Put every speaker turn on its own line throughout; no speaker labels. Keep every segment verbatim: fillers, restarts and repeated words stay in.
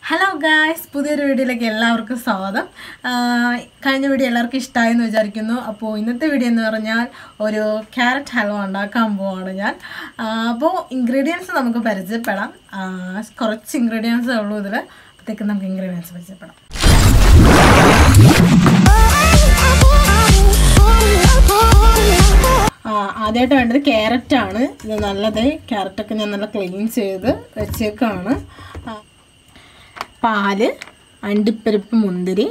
Hello guys, പുതിയൊരു വീഡിയോയിലേക്ക് എല്ലാവർക്കും സ്വാഗതം. കഴിഞ്ഞ വീഡിയോ എല്ലാവർക്കും ഇഷ്ടമായെന്ന് വിചാരിക്കുന്നു. അപ്പോൾ ഇന്നത്തെ വീഡിയോ എന്ന് പറഞ്ഞാൽ ഒരു ക്യാരറ്റ് ഹൽവ ഉണ്ടാക്കാൻ പോവാണ് ഞാൻ. അപ്പോൾ ഇൻഗ്രീഡിയൻസ് നമുക്ക് പരിചയപ്പെടാം. കുറച്ച് ഇൻഗ്രീഡിയൻസേ ഉള്ളൂ ഇതിൽ. അപ്പോഴത്തേക്കും നമുക്ക് ഇൻഗ്രീഡിയൻസ് പരിചയപ്പെടാം. ആദ്യമായിട്ട് വേണ്ടത് ക്യാരറ്റാണ്. ഇത് നല്ലത് ക്യാരറ്റൊക്കെ ഞാൻ നല്ല ക്ലീൻ ചെയ്ത് വെച്ചേക്കാണ്. പാല്, അണ്ടിപ്പരിപ്പ്, മുന്തിരി,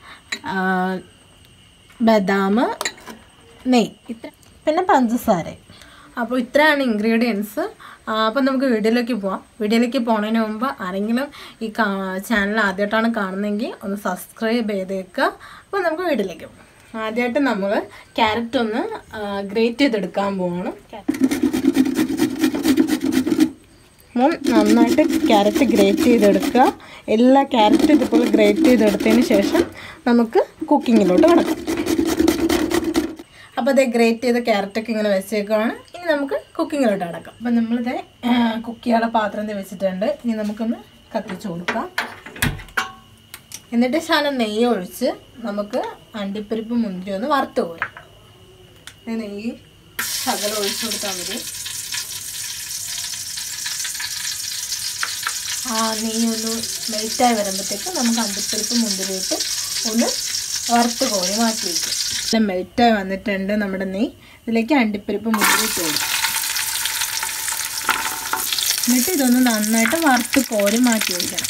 ബദാം, നെയ്യ്, ഇത്ര പിന്നെ പഞ്ചസാര. അപ്പോൾ ഇത്രയാണ് ഇൻഗ്രീഡിയൻസ്. അപ്പോൾ നമുക്ക് വീഡിയോയിലേക്ക് പോവാം. വീഡിയോയിലേക്ക് പോകുന്നതിന് മുമ്പ് ആരെങ്കിലും ഈ ചാനൽ ആദ്യമായിട്ടാണ് കാണുന്നതെങ്കിൽ ഒന്ന് സബ്സ്ക്രൈബ് ചെയ്തേക്കുക. അപ്പോൾ നമുക്ക് വീഡിയോയിലേക്ക് പോകാം. ആദ്യമായിട്ട് നമ്മൾ ക്യാരറ്റ് ഒന്ന് ഗ്രേറ്റ് ചെയ്തെടുക്കാൻ പോവാണ്. നന്നായിട്ട് ക്യാരറ്റ് ഗ്രേറ്റ് ചെയ്തെടുക്കുക. എല്ലാ ക്യാരറ്റും ഇതുപോലെ ഗ്രേറ്റ് ചെയ്തെടുത്തതിന് ശേഷം നമുക്ക് കുക്കിങ്ങിലോട്ട് കിടക്കാം. അപ്പോൾ അത് ഗ്രേറ്റ് ചെയ്ത ക്യാരറ്റൊക്കെ ഇങ്ങനെ വെച്ചേക്കുവാണ്. ഇനി നമുക്ക് കുക്കിങ്ങിലോട്ട് കിടക്കാം. അപ്പം നമ്മളിത് കുക്ക് ചെയ്യാനുള്ള പാത്രം വെച്ചിട്ടുണ്ട്. ഇനി നമുക്കൊന്ന് കത്തിച്ച് കൊടുക്കാം. എന്നിട്ട് ശാലം നെയ്യ് ഒഴിച്ച് നമുക്ക് അണ്ടിപ്പരിപ്പ് മുന്തിരി ഒന്ന് വറുത്ത് പോരാം. നെയ്യ് ശകലം ഒഴിച്ചു കൊടുത്താൽ മതി. ആ നെയ്യ് ഒന്ന് മെൽറ്റായി വരുമ്പോഴത്തേക്ക് നമുക്ക് അണ്ടിപ്പരിപ്പ് മുന്തിരി ഇട്ട് ഒന്ന് വറുത്ത് കോരി മാറ്റി വയ്ക്കും. നല്ല മെൽറ്റായി വന്നിട്ടുണ്ട് നമ്മുടെ നെയ്യ്. ഇതിലേക്ക് അണ്ടിപ്പരിപ്പ് മുന്തിരി ഇട്ട് കൊടുക്കും. എന്നിട്ട് ഇതൊന്ന് നന്നായിട്ട് വറുത്ത് കോരി മാറ്റി വയ്ക്കണം.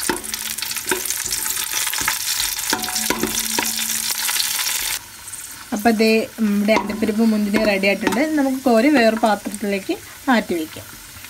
അപ്പോൾ അതേ നമ്മുടെ അണ്ടിപ്പരിപ്പ് മുന്തിരി റെഡി ആയിട്ടുണ്ട്. നമുക്ക് കോരി വേറെ പാത്രത്തിലേക്ക് മാറ്റി വയ്ക്കാം.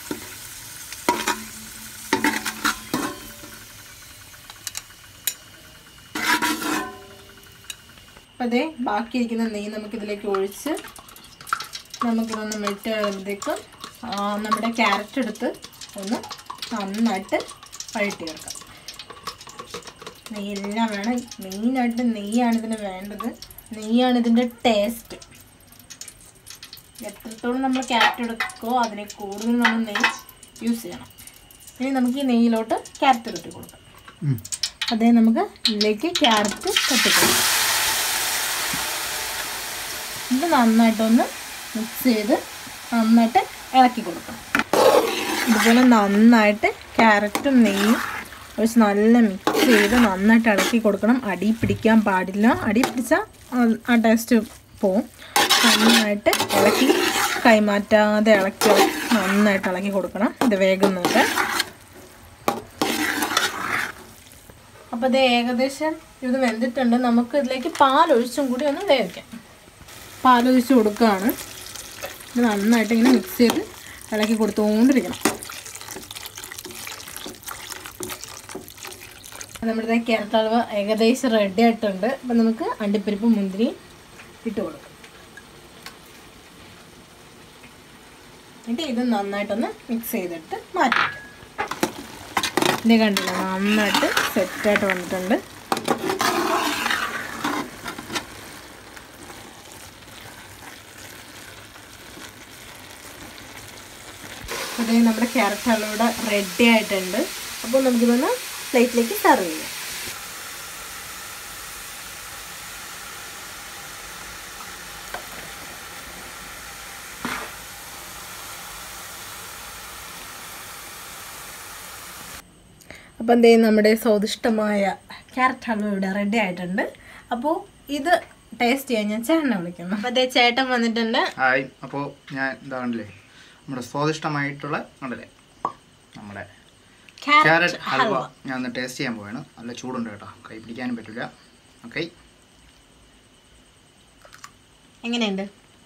അപ്പോൾ അതേ ബാക്കിയിരിക്കുന്ന നെയ്യ് നമുക്കിതിലേക്ക് ഒഴിച്ച് നമുക്കിതൊന്ന് മെൽറ്റ് ആകുമ്പോഴത്തേക്കും നമ്മുടെ ക്യാരറ്റ് എടുത്ത് ഒന്ന് നന്നായിട്ട് വഴറ്റി വെക്കാം. നെയ്യെല്ലാം വേണം. മെയിനായിട്ട് നെയ്യാണ് ഇതിന് വേണ്ടത്. നെയ്യാണ് ഇതിൻ്റെ ടേസ്റ്റ്. എത്രത്തോളം നമ്മൾ ക്യാരറ്റ് എടുക്കുമോ അതിനെ കൂടുതൽ നമ്മൾ നെയ്യ് യൂസ് ചെയ്യണം. ഇനി നമുക്ക് ഈ നെയ്യിലോട്ട് ക്യാരറ്റ് തട്ടി കൊടുക്കാം. അതേ നമുക്ക് ഇതിലേക്ക് ക്യാരറ്റ് തട്ടിക്കൊടുക്കാം. ഇത് നന്നായിട്ടൊന്ന് മിക്സ് ചെയ്ത് നന്നായിട്ട് ഇളക്കി കൊടുക്കണം. ഇതുപോലെ നന്നായിട്ട് ക്യാരറ്റും നെയ്യും ഒഴിച്ച് നല്ല മിക്സ് ചെയ്ത് നന്നായിട്ട് ഇളക്കി കൊടുക്കണം. അടി പിടിക്കാൻ പാടില്ല. അടി പിടിച്ചാൽ ആ ടേസ്റ്റ് പോവും. നന്നായിട്ട് ഇളക്കി കൈമാറ്റാതെ ഇളക്കി നന്നായിട്ട് ഇളക്കി കൊടുക്കണം. ഇത് വേഗുന്നുണ്ട്. അപ്പോൾ ഇത് ഏകദേശം ഇത് വെന്തിട്ടുണ്ട്. നമുക്ക് ഇതിലേക്ക് പാലൊഴിച്ചും കൂടി ഒന്ന് വേവിക്കാം. പാലൊഴിച്ച് കൊടുക്കുകയാണ്. ഇത് നന്നായിട്ട് ഇങ്ങനെ മിക്സ് ചെയ്ത് ഇളക്കി കൊടുത്തുകൊണ്ടിരിക്കണം. നമ്മുടെ ക്യാരറ്റ് ഹൽവ ഏകദേശം റെഡി ആയിട്ടുണ്ട്. അപ്പം നമുക്ക് അണ്ടിപ്പരിപ്പ് മുന്തിരി ഇട്ട് കൊടുക്കാം. എന്നിട്ട് ഇത് നന്നായിട്ടൊന്ന് മിക്സ് ചെയ്തിട്ട് മാറ്റി വയ്ക്കാം. ഇത് കണ്ടില്ല, നന്നായിട്ട് സെറ്റായിട്ട് വന്നിട്ടുണ്ട്. അതേ നമ്മുടെ ക്യാരറ്റ് ഹൽവ ഇവിടെ റെഡി ആയിട്ടുണ്ട്. അപ്പോൾ നമുക്കിതൊന്ന് പ്ലേറ്റിലേക്ക് സെർവ് ചെയ്യാം. അപ്പോൾ എന്തേ നമ്മുടെ സ്വാദിഷ്ടമായ ക്യാരറ്റ് ഹൽവ ഇവിടെ റെഡി ആയിട്ടുണ്ട്. അപ്പോൾ ഇത് ടേസ്റ്റ് ചെയ്യാൻ ഞാൻ ചേട്ടനെ വിളിക്കുന്നു. അപ്പോൾ അതേ ചേട്ടൻ വന്നിട്ടുണ്ട്.
ഹായ്. അപ്പോൾ ഞാൻ എന്താണല്ലേ നമ്മുടെ സ്വാദിഷ്ടമായിട്ടുള്ള ഉണ്ടല്ലേ നമ്മുടെ ക്യാരറ്റ് ഹൽവ ഞാൻ ഒന്ന് ടേസ്റ്റ് ചെയ്യാൻ പോവാണ്. നല്ല ചൂടുണ്ട് കേട്ടോ, കൈ പിടിക്കാനും പറ്റില്ല. ഓക്കെ,
എങ്ങനെയുണ്ട്?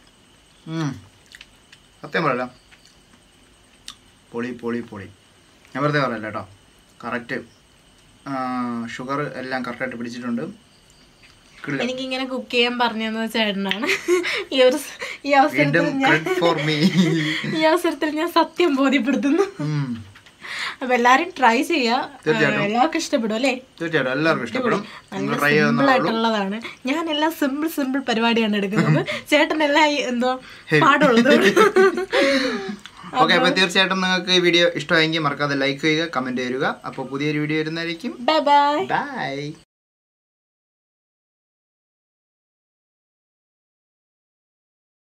സത്യം പറയല്ല, പൊളി പൊളി പൊളി. ഞാൻ വെറുതെ പറയല്ല കേട്ടോ, കറക്റ്റ് ഷുഗർ എല്ലാം കറക്റ്റായിട്ട് പിടിച്ചിട്ടുണ്ട്.
എനിക്കിങ്ങനെ കുക്ക് ചെയ്യാൻ പറഞ്ഞത് ചേട്ടനാണ്. ഈ ഒരു ഈ അവസരത്തിൽ ഞാൻ ഈ അവസരത്തിൽ ഞാൻ സത്യം ബോധ്യപ്പെടുത്തുന്നു. അപ്പൊ എല്ലാരും ട്രൈ ചെയ്യാ. എല്ലാവർക്കും ഇഷ്ടപ്പെടും അല്ലേ?
തീർച്ചയായിട്ടും എല്ലാവർക്കും ഇഷ്ടപ്പെടും.
സിമ്പിൾ ആയിട്ടുള്ളതാണ്. ഞാൻ എല്ലാം സിമ്പിൾ സിമ്പിൾ പരിപാടിയാണ് എടുക്കുന്നത്. ചേട്ടൻ എല്ലാം എന്തോ പാടുള്ളത്.
ഓക്കെ, അപ്പോൾ തീർച്ചയായിട്ടും നിങ്ങൾക്ക് ഈ വീഡിയോ ഇഷ്ടമായെങ്കിൽ മറക്കാതെ ലൈക്ക് ചെയ്യുക, കമൻറ്റ് ചെയ്യുക. അപ്പോൾ പുതിയൊരു വീഡിയോ വരുന്നതായിരിക്കും.
Bye bye
by.